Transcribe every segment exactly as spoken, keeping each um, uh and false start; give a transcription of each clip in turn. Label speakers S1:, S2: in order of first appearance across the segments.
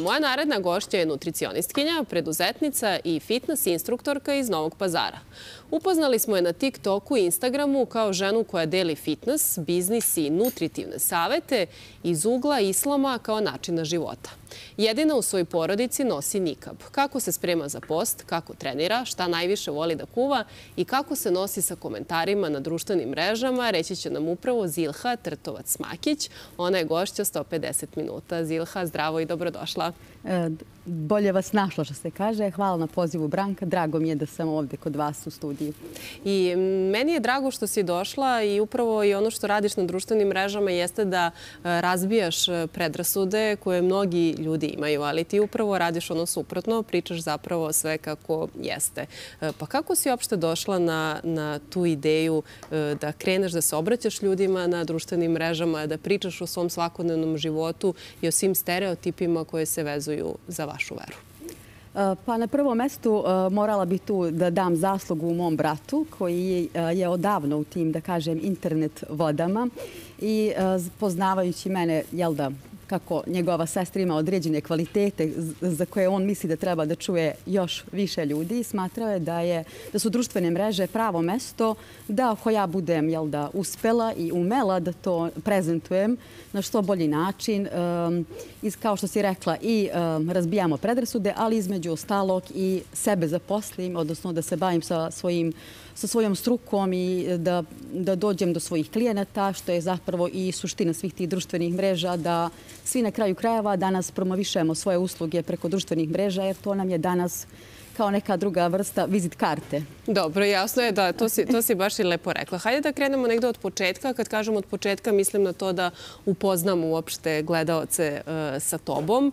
S1: Moja naredna gošća je nutricionistkinja, preduzetnica i fitness instruktorka iz Novog Pazara. Upoznali smo je na TikToku i Instagramu kao ženu koja deli fitness, biznis i nutritivne savete iz ugla islama kao načina života. Jedina u svojoj porodici nosi nikab. Kako se sprema za post, kako trenira, šta najviše voli da kuva i kako se nosi sa komentarima na društvenim mrežama, reći će nam upravo Zilha Trtovac-Makić. Ona je gošća sto pedeset minuta. Zilha, zdravo i dobrodošla.
S2: E, bolje vas našla, što se kaže. Hvala na pozivu, Branka. Drago mi je da sam ovdje kod vas u studiju.
S1: I meni je drago što si došla i upravo i ono što radiš na društvenim mrežama jeste da razbijaš predrasude koje mnogi ljudi imaju, ali ti upravo radiš ono suprotno, pričaš zapravo sve kako jeste. Pa kako si uopšte došla na, na tu ideju da kreneš da se obraćaš ljudima na društvenim mrežama, da pričaš o svom svakodnevnom životu i o svim stereotipima koje se vezuju za vašu veru?
S2: Pa na prvom mestu morala bi tu da dam zaslugu mom bratu koji je odavno u tim, da kažem, internet vodama i poznavajući mene, jel da, kako njegova sestra ima određene kvalitete za koje on misli da treba da čuje još više ljudi, smatrao je da, je, da su društvene mreže pravo mesto da ako ja budem, jel da, uspela i umela da to prezentujem na što bolji način, um, kao što si rekla, i um, razbijamo predrasude, ali između ostalog i sebe zaposlim, odnosno da se bavim sa svojim sa svojom strukom i da, da dođem do svojih klijenata, što je zapravo i suština svih tih društvenih mreža, da svi na kraju krajeva danas promovišemo svoje usluge preko društvenih mreža, jer to nam je danas kao neka druga vrsta vizit karte. Dobro,
S1: jasno je da to si, to si baš i lepo rekla. Hajde da krenemo negdje od početka. Kad kažem od početka, mislim na to da upoznamo uopšte gledaoce uh, sa tobom.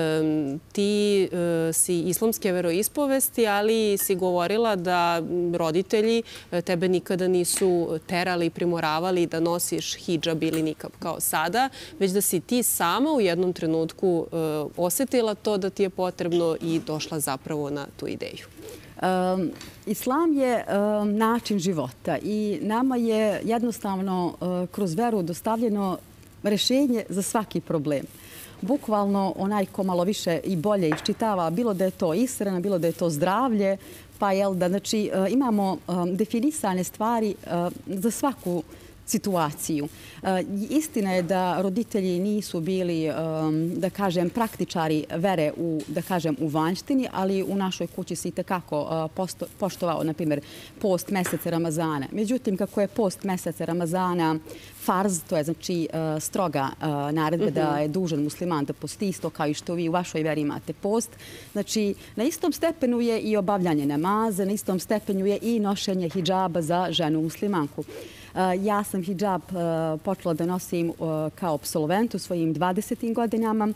S1: Um, ti uh, si islamske veroispovesti, ali si govorila da roditelji tebe nikada nisu terali i primoravali da nosiš hidžab ili nikab kao sada, već da si ti sama u jednom trenutku uh, osjetila to da ti je potrebno i došla zapravo na tu ideju.
S2: Um, islam je um, način života i nama je jednostavno uh, kroz veru dostavljeno rješenje za svaki problem. Bukvalno onaj ko malo više i bolje iščitava, bilo da je to ishrana, bilo da je to zdravlje, pa jel da, znači, uh, imamo um, definisane stvari uh, za svaku situaciju. Istina je da roditelji nisu bili, da kažem, praktičari vere u, da kažem, u vanjštini, ali u našoj kući se i tekako poštovao, na primjer, post meseca Ramazana. Međutim, kako je post meseca Ramazana farz, to je znači stroga naredba da je dužan musliman da posti, isto kao i što vi u vašoj veri imate post. Znači, na istom stepenu je i obavljanje namaza, na istom stepenu je i nošenje hidžaba za ženu muslimanku. Ja sam hidžab počela da nosim kao apsolvent u svojim dvadesetim godinama.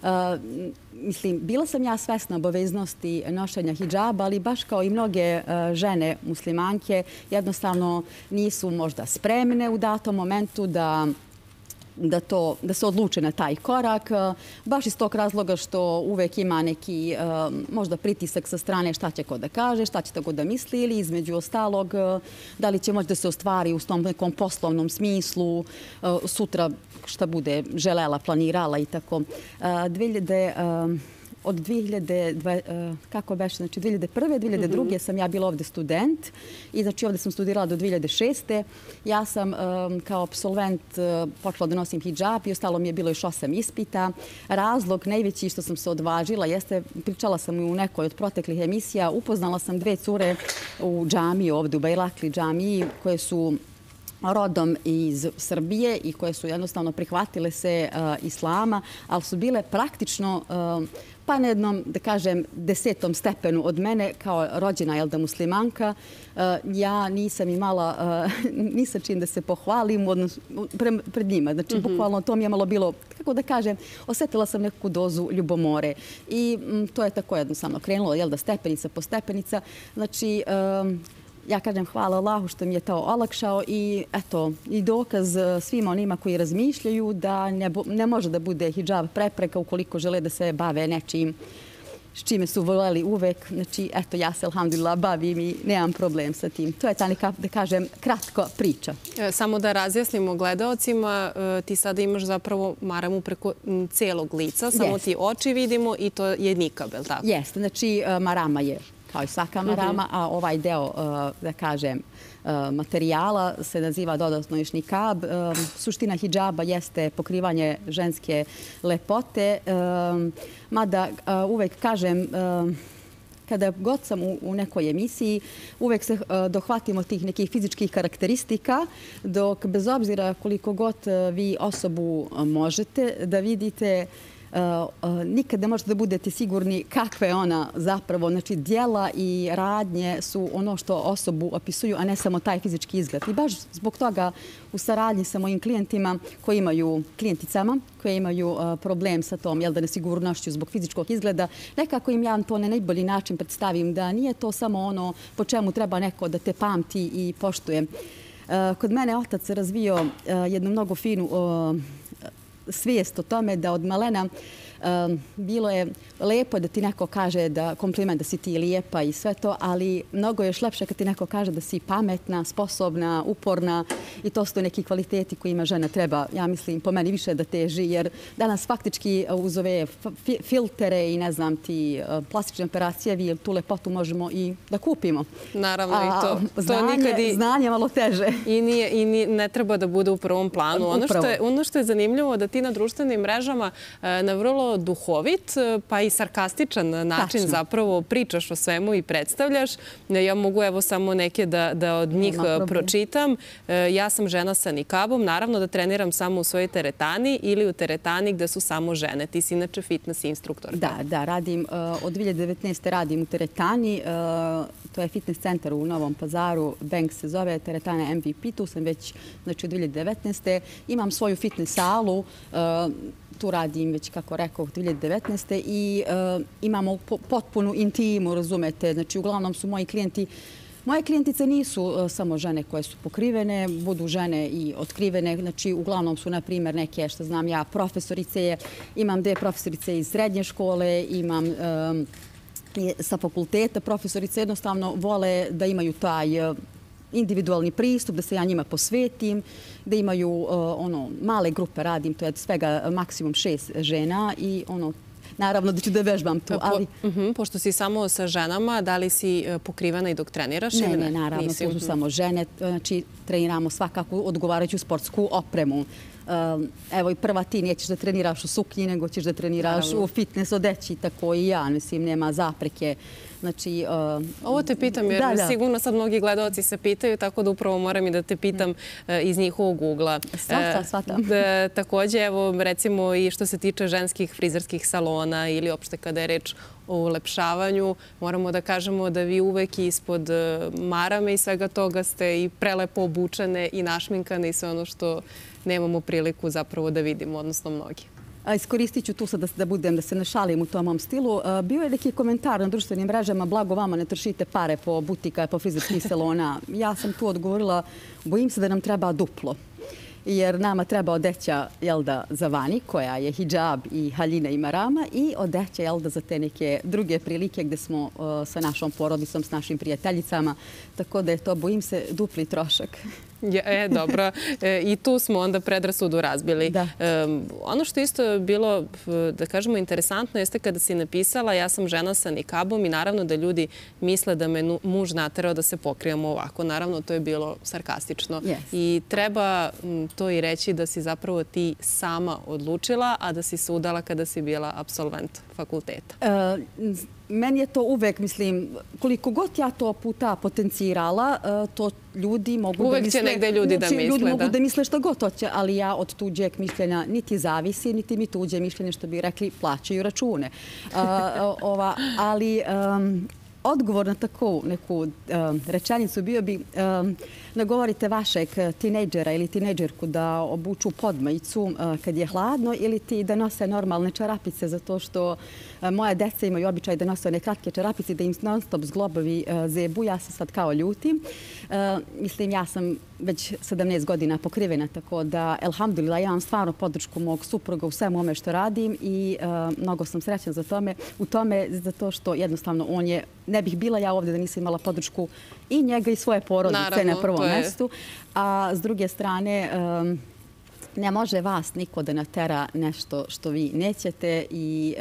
S2: Mislim, bila sam ja svesna obaveznosti nošenja hidžaba, ali baš kao i mnoge žene muslimanke jednostavno nisu možda spremne u datom momentu da Da, to, da se odluče na taj korak, baš iz tog razloga što uvek ima neki možda pritisak sa strane šta će ko da kaže, šta će tako da misli ili između ostalog da li će moći da se ostvari u tom nekom poslovnom smislu sutra šta bude želela, planirala i tako. dve hiljade Od dve hiljade, kako beše, znači dve hiljade prve. dve hiljade druge. sam ja bila ovdje student i znači ovdje sam studirala do dve hiljade šeste. Ja sam kao absolvent počela da nosim hidžab i ostalo mi je bilo još osam ispita. Razlog najveći što sam se odvažila jeste, pričala sam u nekoj od proteklih emisija, upoznala sam dve cure u džamiji ovdje, u Bajrakli džamiji, koje su rodom iz Srbije i koje su jednostavno prihvatile se uh, islama, ali su bile praktično uh, pa na jednom, da kažem, desetom stepenu od mene kao rođena, jel da, muslimanka. Uh, ja nisam imala, uh, nisam čim da se pohvalim odnos, pre, pred njima. Znači, mm-hmm. bukvalno to mi je malo bilo, kako da kažem, osjetila sam neku dozu ljubomore. I um, to je tako jednostavno krenulo, jel da, stepenica po stepenica. Znači, um, ja kažem hvala Allahu što mi je to olakšao i eto, i dokaz svima onima koji razmišljaju da ne, ne može da bude hidžab prepreka ukoliko žele da se bave nečim s čime su voljeli uvek. Znači, eto, ja se, alhamdulillah, bavim i nemam problem sa tim. To je ta neka, da kažem, kratko priča.
S1: Samo da razjasnimo gledaocima, ti sada imaš zapravo maramu preko celog lica, samo ti oči vidimo i to je nikab, je li tako?
S2: Jeste, znači marama je kao i svaka marama, a ovaj deo, da kažem, materijala se naziva dodatno još nikab. Suština hidžaba jeste pokrivanje ženske lepote, mada uvek kažem, kada god sam u nekoj emisiji, uvek se dohvatimo tih nekih fizičkih karakteristika, dok bez obzira koliko god vi osobu možete da vidite, nikad ne možete da budete sigurni kakve je ona zapravo. Znači, dijela i radnje su ono što osobu opisuju, a ne samo taj fizički izgled. I baš zbog toga u saradnji sa mojim klijentima koji imaju, klijenticama, koje imaju problem sa tom, jel da, nesigurnošću zbog fizičkog izgleda, nekako im ja to na najbolji način predstavim da nije to samo ono po čemu treba neko da te pamti i poštuje. Kod mene otac razvio jednu mnogo finu svijest o tome da od malena bilo je lepo da ti neko kaže da kompliment da si ti lijepa i sve to, ali mnogo je još lepše kad ti neko kaže da si pametna, sposobna, uporna i to su neki kvaliteti kojima žena treba, ja mislim, po meni više da teži, jer danas faktički uz ove filtere i ne znam ti plastične operacije vi tu lepotu možemo i da kupimo.
S1: Naravno i to.
S2: Znanje malo teže.
S1: I ne treba da bude u prvom planu. Ono što je zanimljivo da ti na društvenim mrežama na vrlo duhovit pa i sarkastičan način zapravo pričaš o svemu i predstavljaš. Ja mogu evo samo neke da od njih pročitam. Ja sam žena sa nikabom, naravno da treniram samo u svojoj teretani ili u teretani gde su samo žene. Ti si inače fitness instruktor.
S2: Da, da, radim, od dvije hiljade devetnaeste. radim u teretani. To je fitness centar u Novom Pazaru, Bank se zove, teretana M V P, tu sam već znači, od dvije hiljade devetnaeste. Imam svoju fitness salu, tu radim već, kako rekao, od dvije hiljade devetnaeste. i imamo potpunu intimu, razumete. Znači, uglavnom su moji klijenti, moje klijentice nisu samo žene koje su pokrivene, budu žene i otkrivene. Znači, uglavnom su, na primjer, neke, što znam ja, profesorice. Imam dve profesorice iz srednje škole, imam sa fakulteta. Profesorice jednostavno vole da imaju taj individualni pristup, da se ja njima posvetim, da imaju male grupe, radim, to je svega maksimum šest žena i ono, naravno da ću da vežbam tu, ali...
S1: Pošto si samo sa ženama, da li si pokrivena i dok treniraš?
S2: Ne, ne, naravno, to su samo žene. Znači, treniramo svakako odgovarajuću sportsku opremu. Evo i prva ti nećeš da treniraš u suknji, nego ćeš da treniraš u fitness odeći, tako i ja, mislim, nema zapreke. Znači...
S1: Ovo te pitam jer sigurno sad mnogi gledalci se pitaju, tako da upravo moram i da te pitam iz njihovog ugla.
S2: Svatam, svatam.
S1: Također, evo, recimo i što se tiče ženskih frizerskih salona ili opšte kada je reč o ulepšavanju, moramo da kažemo da vi uvek ispod marame i svega toga ste i prelepo obučene i našminkane i sve ono što nemamo priliku zapravo da vidimo, odnosno mnogi.
S2: Iskoristit ću tu sad da budem, da se ne šalim u tom mom stilu. Bio je neki komentar na društvenim mrežama, blago vama ne trošite pare po butika, po frizerskih salona. Ja sam tu odgovorila, bojim se da nam treba duplo. Jer nama treba odeća, jel da, za vani, koja je hidžab i haljina i marama, i odeća, jel da, za te neke druge prilike gde smo sa našom porodicom, s našim prijateljicama. Tako da je to, bojim se, dupli trošak.
S1: E, dobro. I tu smo onda predrasudu razbili. Ono što isto bilo, da kažemo, interesantno jeste kada si napisala ja sam žena sa nikabom i naravno da ljudi misle da me muž naterao da se pokrijemo ovako. Naravno, to je bilo sarkastično. I treba to i reći da si zapravo ti sama odlučila, a da si se udala kada si bila apsolvent fakulteta.
S2: Meni je to uvek, mislim, koliko god ja to puta potencirala, to ljudi mogu da misle...
S1: Uvek će negde ljudi da misle, da.
S2: Ljudi mogu da misle što god hoće, ali ja od tuđeg mišljenja niti zavisi, niti mi tuđe mišljenje, što bi rekli, plaćaju račune. Ali... Odgovor na takvu neku rečenicu bio bi nagovorite vašeg tinejdžera ili tinejdžerku da obuču podmajicu kad je hladno ili ti da nose normalne čarapice zato što moja deca imaju običaj da nose one kratke čarapice da im non stop zglobovi zebu. Ja se sad kao ljutim. Mislim, ja sam već sedamnaest godina pokrivena, tako da, elhamdulillah, ja imam stvarno podršku mog supruga u svemu ome što radim i mnogo sam srećna za tome, u tome zato što jednostavno on je, ne bih bila ja ovdje da nisam imala podršku i njega i svoje porodice na prvom mjestu, a s druge strane, ne može vas niko da natera nešto što vi nećete i...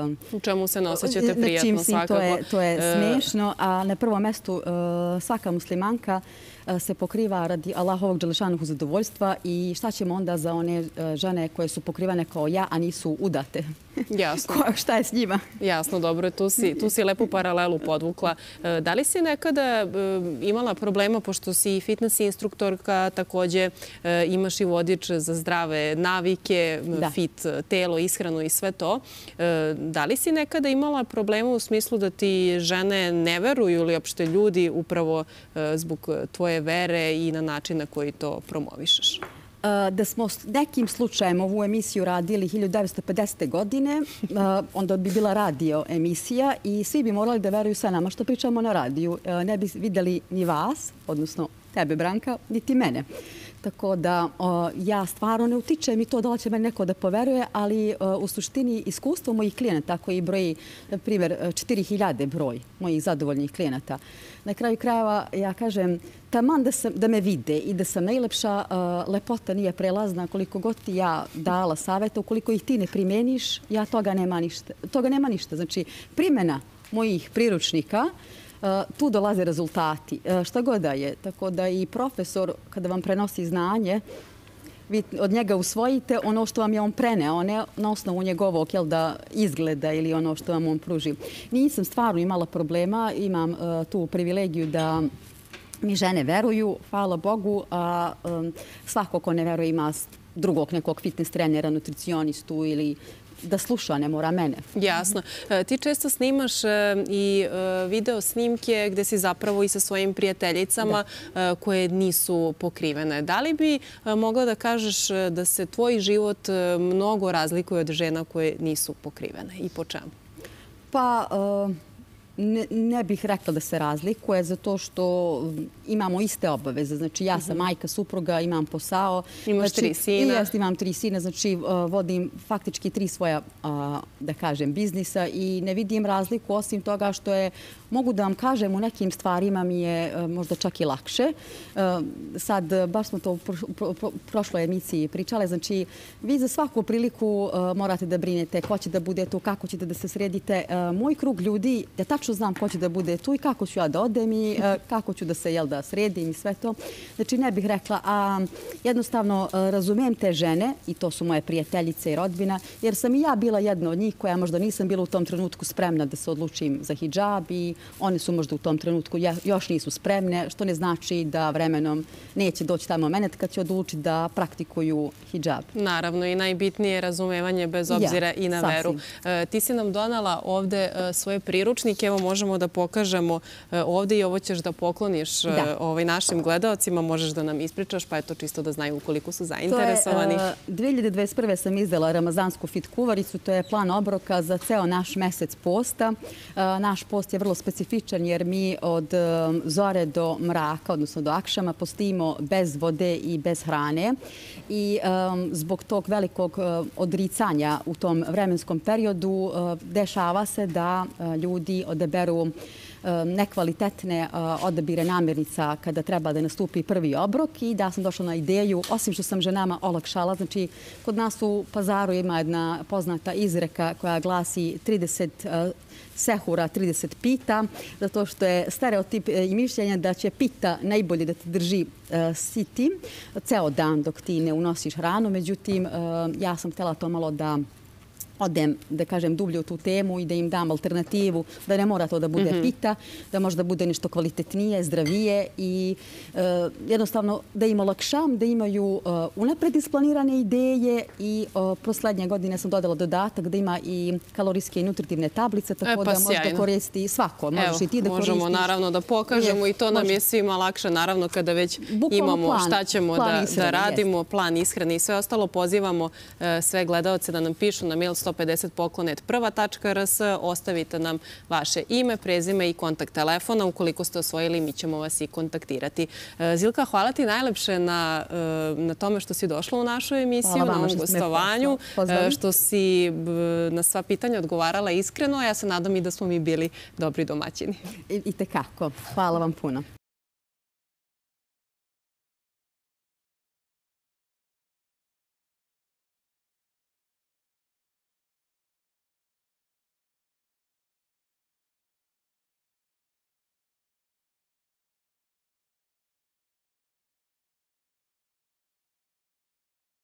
S1: U čemu se ne osjećate prijatno svakako.
S2: To je smiješno, a na prvom mjestu svaka muslimanka se pokriva radi Allahovog dželešanuhu zadovoljstva i šta ćemo onda za one žene koje su pokrivane kao ja, a nisu udate?
S1: Jasno.
S2: Šta je s njima?
S1: Jasno, dobro, tu si, tu si lepu paralelu podvukla. Da li si nekada imala problema, pošto si fitness instruktorka, također imaš i vodič za zdrave navike, da. Fit telo, ishranu i sve to. Da li si nekada imala problema u smislu da ti žene ne veruju ili opšte ljudi upravo zbog tvoje vere i na način na koji to promovišeš?
S2: Da smo s nekim slučajem ovu emisiju radili hiljadu devetsto pedesete. godine, onda bi bila radio emisija i svi bi morali da veruju sa nama što pričamo na radiju. Ne bi vidjeli ni vas, odnosno tebe, Branka, niti mene. Tako da ja stvarno ne utičem i to da li će meni neko da poveruje, ali u suštini iskustvo mojih klijenata koji broji, na primjer, četiri hiljade broj mojih zadovoljnih klijenata. Na kraju krajeva ja kažem, taman da me vide i da sam najlepša, lepota nije prelazna, koliko god ti ja dala savjeta, ukoliko ih ti ne primjeniš, ja toga nema ništa. Toga nema ništa. Znači, primjena mojih priručnika, tu dolaze rezultati, šta god da je. Tako da i profesor, kada vam prenosi znanje, vi od njega usvojite ono što vam je on preneo, ne na osnovu njegovog izgleda ili ono što vam on pruži. Nisam stvarno imala problema, imam tu privilegiju da mi žene veruju, hvala Bogu, a svako ko ne veruje ima drugog nekog fitness trenera, nutricionistu ili da sluša, ne mora mene.
S1: Jasno. Ti često snimaš i video snimke gde si zapravo i sa svojim prijateljicama koje nisu pokrivene. Da li bi mogla da kažeš da se tvoj život mnogo razlikuje od žena koje nisu pokrivene i po čemu?
S2: Pa... Ne bih rekla da se razlikuje, zato što imamo iste obaveze. Znači, ja sam majka, supruga, imam posao.
S1: Imaš tri sina.
S2: Jeste, imam tri sina, znači vodim faktički tri svoja, da kažem, biznisa i ne vidim razliku osim toga što je, mogu da vam kažem, u nekim stvarima mi je možda čak i lakše. Sad, baš smo to u prošloj emisiji pričale, znači, vi za svaku priliku morate da brinete ko će da bude tu, kako ćete da se sredite. Moj krug ljudi, ja tačno znam ko će da bude tu i kako ću ja da odem i kako ću da se, jel da, sredim i sve to. Znači, ne bih rekla, a jednostavno razumem te žene, i to su moje prijateljice i rodbina, jer sam i ja bila jedna od njih koja možda nisam bila u tom trenutku spremna da se odlučim za hidžab i one su možda u tom trenutku još nisu spremne, što ne znači da vremenom neće doći taj moment kad će odlučiti da praktikuju hidžab.
S1: Naravno, i najbitnije je razumevanje bez obzira i na veru. Ti si nam donala ovde svoje priručnike, evo možemo da pokažemo ovde i ovo ćeš da pokloniš našim gledalcima, možeš da nam ispričaš, pa je to čisto da znaju ukoliko su zainteresovani.
S2: dve hiljade dvadeset prve. sam izdala ramazansku fit kuvaricu, to je plan obroka za ceo naš mesec posta. Naš post je vrlo specifičan jer mi od zore do mraka, odnosno do akšama, postimo bez vode i bez hrane. I zbog tog velikog odricanja u tom vremenskom periodu dešava se da ljudi odaberu nekvalitetne odabire namirnica kada treba da nastupi prvi obrok i da sam došla na ideju, osim što sam ženama olakšala, znači kod nas u pazaru ima jedna poznata izreka koja glasi trideset sehura, trideset pita, zato što je stereotip i mišljenje da će pita najbolje da te drži sitim ceo dan dok ti ne unosiš hranu. Međutim, ja sam htjela to malo da odem, da kažem, dublje u tu temu i da im dam alternativu, da ne mora to da bude pita, da možda bude nešto kvalitetnije, zdravije i jednostavno da im olakšam, da imaju unapred isplanirane ideje i proslednje godine sam dodala dodatak da ima i kalorijske i nutritivne tablice, tako da možda koristi svako. Možeš i ti da koristiš.
S1: Možemo naravno da pokažemo i to nam je svima lakše, naravno kada već imamo šta ćemo da radimo, plan ishrane i sve ostalo. Pozivamo sve gledalce da nam pišu na mail sto sto pedeset poklonet prva tačka r s. Ostavite nam vaše ime, prezime i kontakt telefona. Ukoliko ste osvojili, mi ćemo vas i kontaktirati. Zilka, hvala ti najlepše na, na tome što si došla u našu emisiju, na ovom gostovanju, što si na sva pitanja odgovarala iskreno. Ja se nadam i da smo mi bili dobri domaćini.
S2: I tekako. Hvala vam puno.